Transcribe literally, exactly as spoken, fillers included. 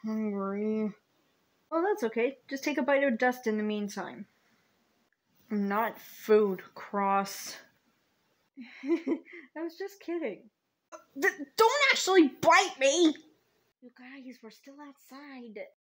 hungry. Oh, that's okay. Just take a bite of dust in the meantime. Not food, Cross. I was just kidding. D- don't actually bite me! You guys, we're still outside.